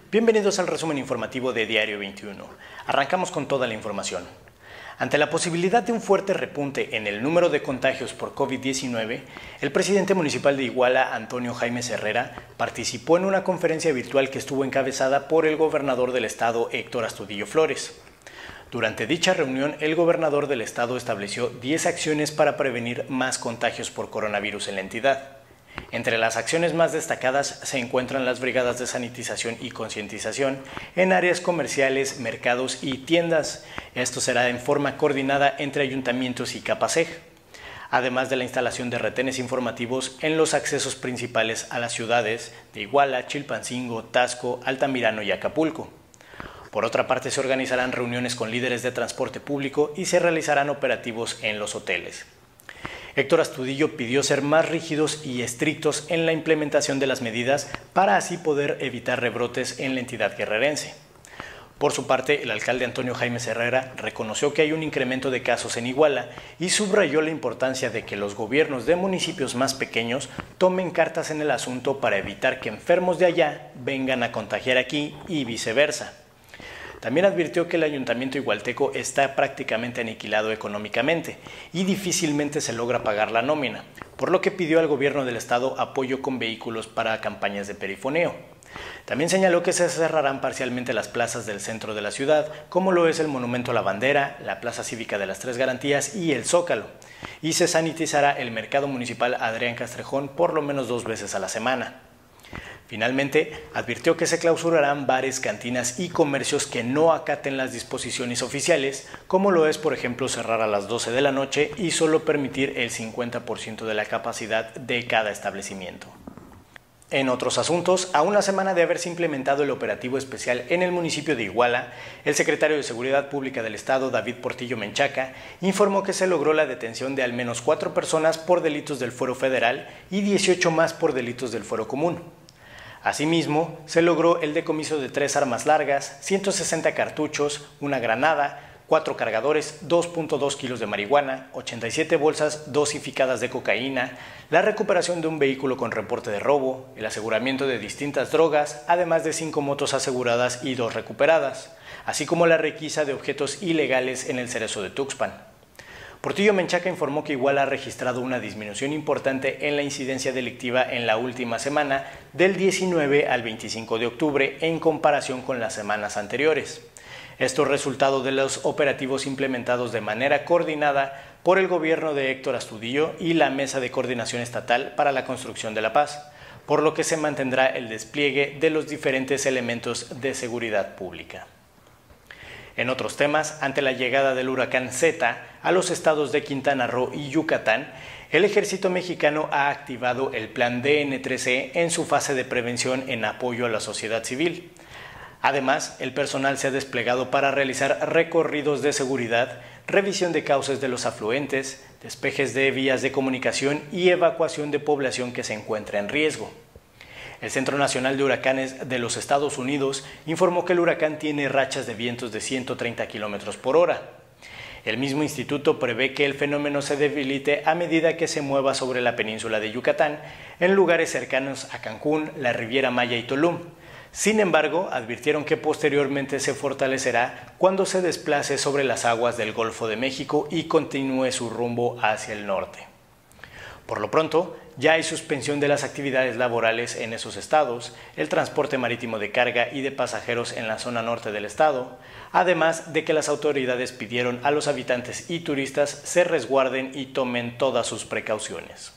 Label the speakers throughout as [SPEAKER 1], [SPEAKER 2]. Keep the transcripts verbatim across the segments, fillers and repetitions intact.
[SPEAKER 1] Bienvenidos al resumen informativo de Diario veintiuno. Arrancamos con toda la información. Ante la posibilidad de un fuerte repunte en el número de contagios por COVID diecinueve, el presidente municipal de Iguala, Antonio Jaimes Herrera, participó en una conferencia virtual que estuvo encabezada por el gobernador del estado, Héctor Astudillo Flores. Durante dicha reunión, el gobernador del estado estableció diez acciones para prevenir más contagios por coronavirus en la entidad. Entre las acciones más destacadas se encuentran las brigadas de sanitización y concientización en áreas comerciales, mercados y tiendas. Esto será en forma coordinada entre ayuntamientos y Capaceg, además de la instalación de retenes informativos en los accesos principales a las ciudades de Iguala, Chilpancingo, Taxco, Altamirano y Acapulco. Por otra parte, se organizarán reuniones con líderes de transporte público y se realizarán operativos en los hoteles. Héctor Astudillo pidió ser más rígidos y estrictos en la implementación de las medidas para así poder evitar rebrotes en la entidad guerrerense. Por su parte, el alcalde Antonio Jaimes Herrera reconoció que hay un incremento de casos en Iguala y subrayó la importancia de que los gobiernos de municipios más pequeños tomen cartas en el asunto para evitar que enfermos de allá vengan a contagiar aquí y viceversa. También advirtió que el ayuntamiento igualteco está prácticamente aniquilado económicamente y difícilmente se logra pagar la nómina, por lo que pidió al gobierno del estado apoyo con vehículos para campañas de perifoneo. También señaló que se cerrarán parcialmente las plazas del centro de la ciudad, como lo es el Monumento a la Bandera, la Plaza Cívica de las Tres Garantías y el Zócalo, y se sanitizará el mercado municipal Adrián Castrejón por lo menos dos veces a la semana. Finalmente, advirtió que se clausurarán bares, cantinas y comercios que no acaten las disposiciones oficiales, como lo es, por ejemplo, cerrar a las doce de la noche y solo permitir el cincuenta por ciento de la capacidad de cada establecimiento. En otros asuntos, a una semana de haberse implementado el operativo especial en el municipio de Iguala, el secretario de Seguridad Pública del Estado, David Portillo Menchaca, informó que se logró la detención de al menos cuatro personas por delitos del fuero federal y dieciocho más por delitos del fuero común. Asimismo, se logró el decomiso de tres armas largas, ciento sesenta cartuchos, una granada, cuatro cargadores, dos punto dos kilos de marihuana, ochenta y siete bolsas dosificadas de cocaína, la recuperación de un vehículo con reporte de robo, el aseguramiento de distintas drogas, además de cinco motos aseguradas y dos recuperadas, así como la requisa de objetos ilegales en el Cerezo de Tuxpan. Portillo Menchaca informó que Iguala ha registrado una disminución importante en la incidencia delictiva en la última semana, del diecinueve al veinticinco de octubre, en comparación con las semanas anteriores. Esto es resultado de los operativos implementados de manera coordinada por el gobierno de Héctor Astudillo y la Mesa de Coordinación Estatal para la Construcción de la Paz, por lo que se mantendrá el despliegue de los diferentes elementos de seguridad pública. En otros temas, ante la llegada del huracán Zeta a los estados de Quintana Roo y Yucatán, el ejército mexicano ha activado el plan D N tres E en su fase de prevención en apoyo a la sociedad civil. Además, el personal se ha desplegado para realizar recorridos de seguridad, revisión de cauces de los afluentes, despejes de vías de comunicación y evacuación de población que se encuentra en riesgo. El Centro Nacional de Huracanes de los Estados Unidos informó que el huracán tiene rachas de vientos de ciento treinta kilómetros por hora. El mismo instituto prevé que el fenómeno se debilite a medida que se mueva sobre la península de Yucatán, en lugares cercanos a Cancún, la Riviera Maya y Tulum. Sin embargo, advirtieron que posteriormente se fortalecerá cuando se desplace sobre las aguas del Golfo de México y continúe su rumbo hacia el norte. Por lo pronto, ya hay suspensión de las actividades laborales en esos estados, el transporte marítimo de carga y de pasajeros en la zona norte del estado, además de que las autoridades pidieron a los habitantes y turistas se resguarden y tomen todas sus precauciones.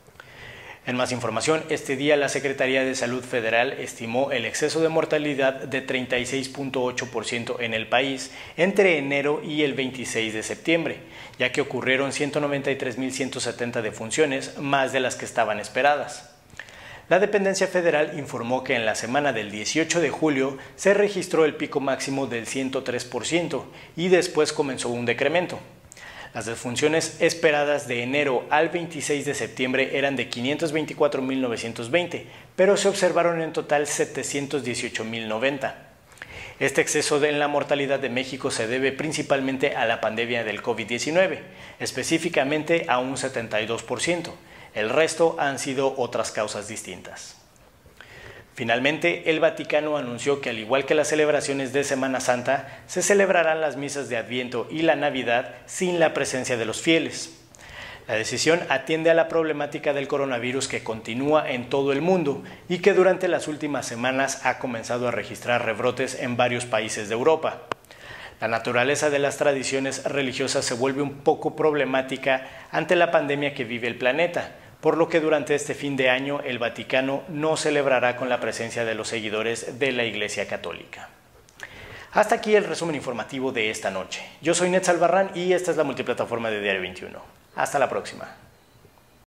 [SPEAKER 1] En más información, este día la Secretaría de Salud Federal estimó el exceso de mortalidad de treinta y seis punto ocho por ciento en el país entre enero y el veintiséis de septiembre, ya que ocurrieron ciento noventa y tres mil ciento setenta defunciones, más de las que estaban esperadas. La dependencia federal informó que en la semana del dieciocho de julio se registró el pico máximo del ciento tres por ciento y después comenzó un decremento. Las defunciones esperadas de enero al veintiséis de septiembre eran de quinientos veinticuatro mil novecientos veinte, pero se observaron en total setecientos dieciocho mil noventa. Este exceso en la mortalidad de México se debe principalmente a la pandemia del COVID diecinueve, específicamente a un setenta y dos por ciento. El resto han sido otras causas distintas. Finalmente, el Vaticano anunció que al igual que las celebraciones de Semana Santa, se celebrarán las misas de Adviento y la Navidad sin la presencia de los fieles. La decisión atiende a la problemática del coronavirus que continúa en todo el mundo y que durante las últimas semanas ha comenzado a registrar rebrotes en varios países de Europa. La naturaleza de las tradiciones religiosas se vuelve un poco problemática ante la pandemia que vive el planeta, por lo que durante este fin de año el Vaticano no celebrará con la presencia de los seguidores de la Iglesia Católica. Hasta aquí el resumen informativo de esta noche. Yo soy Netza Albarrán y esta es la multiplataforma de Diario veintiuno. Hasta la próxima.